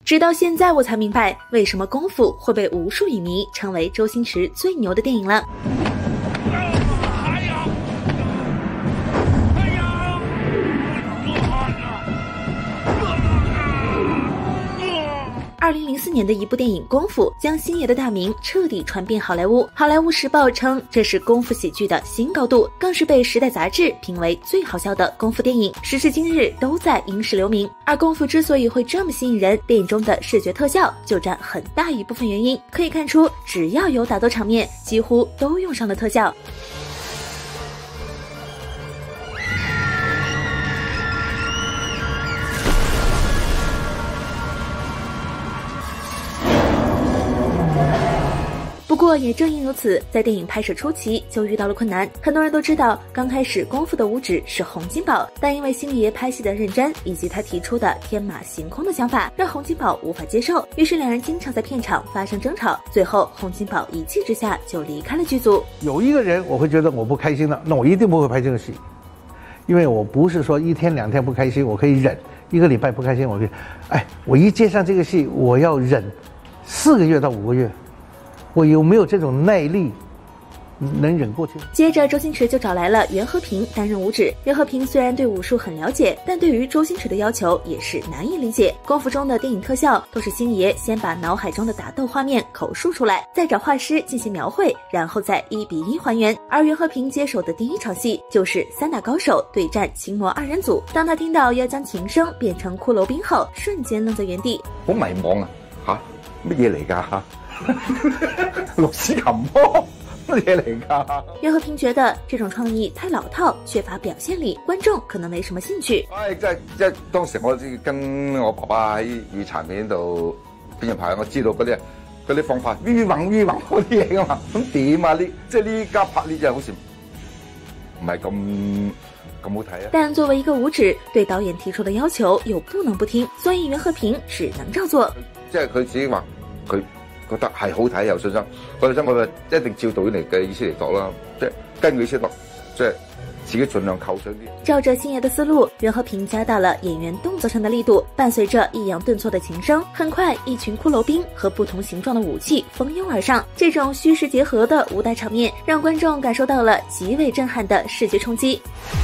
直到现在我才明白，为什么《功夫》会被无数影迷称为周星驰最牛的电影了。2004年的一部电影《功夫》将星爷的大名彻底传遍好莱坞。好莱坞时报称这是功夫喜剧的新高度，更是被《时代》杂志评为最好笑的功夫电影，时至今日都在影史留名。而功夫之所以会这么吸引人，电影中的视觉特效就占很大一部分原因。可以看出，只要有打斗场面，几乎都用上了特效。不过也正因如此，在电影拍摄初期就遇到了困难。很多人都知道，刚开始功夫的武指是洪金宝，但因为星爷拍戏的认真以及他提出的天马行空的想法，让洪金宝无法接受，于是两人经常在片场发生争吵。最后洪金宝一气之下就离开了剧组。 有一个人我会觉得我不开心了，那我一定不会拍这个戏，因为我不是说1天2天不开心我可以忍，1个礼拜不开心我可以，我一接上这个戏我要忍4个月到5个月。我有没有这种耐力能忍过去？ 接着周星驰就找来了袁和平担任武指。袁和平虽然对武术很了解，但对于周星驰的要求也是难以理解。功夫中的电影特效都是星爷先把脑海中的打斗画面口述出来，再找画师进行描绘，然后再1比1还原。而袁和平接手的第一场戏就是3大高手对战秦魔2人组。当他听到要将秦升变成骷髅兵后，瞬间愣在原地， 好迷茫啊！乜嘢嚟㗎？六指琴魔乜嘢嚟㗎？ 袁和平觉得这种創意太老套，缺乏表現力，觀眾可能沒什麼興趣。 即係當時我跟我爸爸喺粵殘片度片入排，我知道嗰啲方法，V 橫嗰啲嘢㗎嘛，咁點啊？即係呢家拍呢真係好似唔係咁好睇啊！ 但作為一個武指，對導演提出的要求又不能不聽，所以袁和平只能照做。 即係佢自己話佢覺得係好睇有信心，我一定照導演嚟嘅意思嚟度啦，即係根據意思度，即係自己盡量扣上啲。 照着星爺的思路，袁和平加大了演員動作上的力度，伴隨着抑揚頓挫的琴聲，很快一群骷髏兵和不同形狀的武器蜂擁而上。這種虛實結合的武打場面，讓觀眾感受到了極為震撼的視覺衝擊。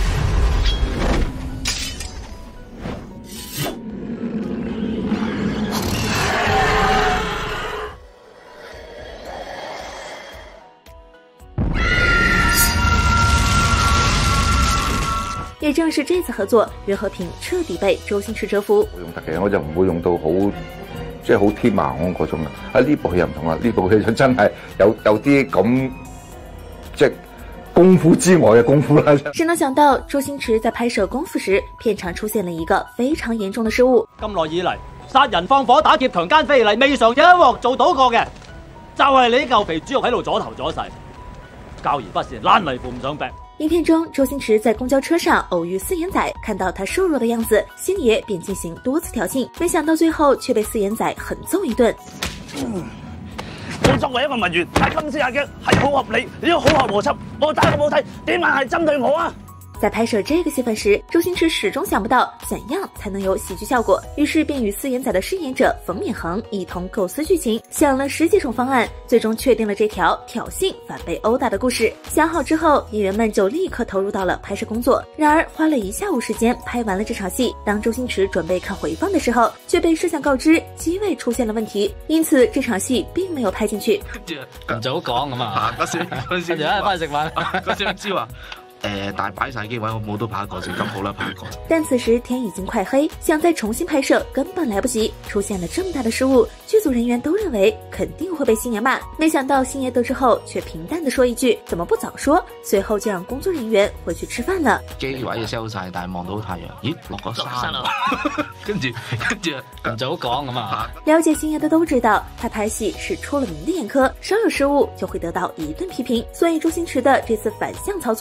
也正是這次合作，袁和平徹底被周星馳折服。 用特技我就唔會用到好即係好天馬行空嗰種嘅，呢部戲又唔同啦，呢部戲就真係有啲咁即係功夫之外嘅功夫啦。 誰能想到周星馳在拍攝功夫時，片場出現了一個非常嚴重的失誤。 咁耐以嚟，殺人放火打劫強姦非禮，未嘗有一鑊做到過嘅，就係你嚿肥豬肉喺度阻頭阻勢，教而不善，爛泥扶唔上壁。 影片中，周星馳在公交車上偶遇四眼仔，看到他瘦弱的樣子，星爺便進行多次挑釁，沒想到最後卻被四眼仔狠揍一頓。 你作為一個文員，喺今次下嘅係好合理，亦都好合邏輯。我睇我冇睇，點解係針對我啊？ 在拍攝這個戲份時，周星馳始終想不到怎樣才能有喜劇效果，於是便與四眼仔的飾演者馮勉恆一同構思劇情，想了10幾種方案，最終確定了這條挑釁反被毆打的故事。想好之後，演員們就立刻投入到了拍攝工作。然而花了1下午時間拍完了這場戲，當周星馳準備看回放的時候，卻被攝像告知機位出現了問題，因此這場戲並沒有拍進去。 唔早講咁啊！嗰時翻去食飯，嗰時唔知話。但擺晒機位，我冇都拍過，就咁好啦，拍過。 但此時天已經快黑，想再重新拍攝根本來不及，出現了這麼大的失誤，劇組人員都認為肯定會被星爺罵。沒想到星爺得知後，卻平淡地說一句：怎麼不早說？隨後就讓工作人員回去吃飯了。 機位就 sell 晒，但係望到太陽，咦，落咗山啦！跟住唔早講咁啊！ 了解星爺的都知道，他拍戲是出了名的嚴苛，稍有失誤就會得到一頓批評。所以周星馳的這次反向操作，也讓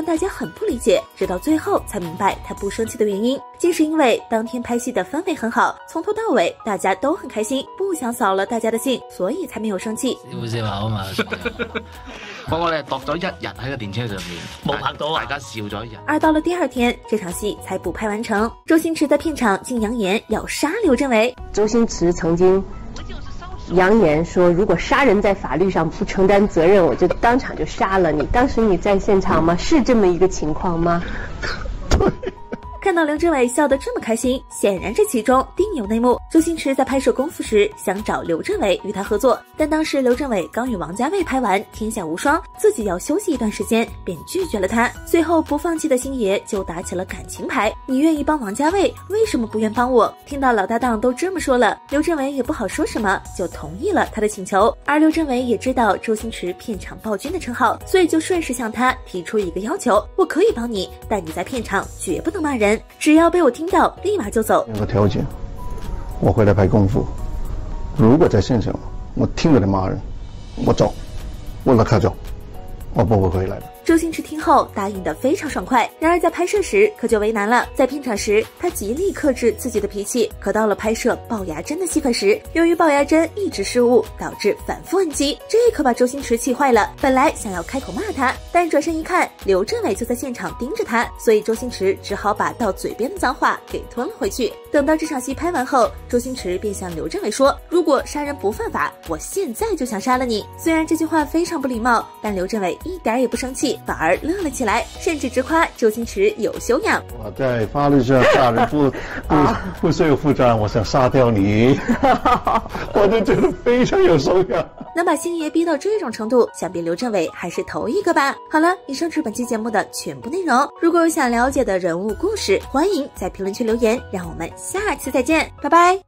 让大家很不理解，直到最后才明白他不生气的原因，竟是因为当天拍戏的氛围很好，從頭到尾大家都很開心，不想掃了大家的興，所以才沒有生氣。 笑口嘛，我哋度咗1日喺個電車上面，冇拍到，大家笑咗1日。 而到了第2天，這場戲才補拍完成。周星馳在片場竟揚言要殺劉鎮偉。 周星馳曾經揚言說，如果殺人在法律上不承擔責任，我就當場就殺了你。當時你在現場嗎？是這麼一個情況嗎？ 看到劉鎮偉笑得這麼開心，顯然這其中定有內幕。周星馳在拍攝功夫時想找劉鎮偉與他合作，但當時劉鎮偉剛與王家衛拍完《天下無雙》，自己要休息一段時間，便拒絕了他。最後不放棄的星爺就打起了感情牌，你願意幫王家衛，為什麼不願幫我？聽到老搭檔都這麼說了，劉鎮偉也不好說什麼，就同意了他的請求。而劉鎮偉也知道周星馳片場暴君的稱號，所以就順勢向他提出一個要求，我可以幫你，但你在片場絕不能罵人，只要被我聽到立馬就走。 有個條件，我回來拍功夫，如果在現場我聽到你罵人，我走，我立刻走，我不會回來的。 周星馳聽後答應得非常爽快，然而在拍攝時可就為難了。在片場時，他極力克制自己的脾氣，可到了拍攝齙牙珍的戲份時，由於齙牙珍一直失誤，導致反覆摁擊，這可把周星馳氣壞了。本來想要開口罵他，但轉身一看，劉鎮偉就在現場盯着他，所以周星馳只好把到嘴邊的髒話給吞了回去。等到這場戲拍完後，周星馳便向劉鎮偉說：如果殺人不犯法，我現在就想殺了你。雖然這句話非常不禮貌，但劉鎮偉一點也不生氣，反而樂了起來，甚至直誇周星馳有修養。 我在法律上殺人不需要負責任，我想殺掉你，我就覺得非常有修養。 能把星爺逼到這種程度，想必劉鎮偉還是頭一個吧。好了，以上是本期節目的全部內容。如果有想了解的人物故事，歡迎在評論區留言，讓我們下期再見，拜拜。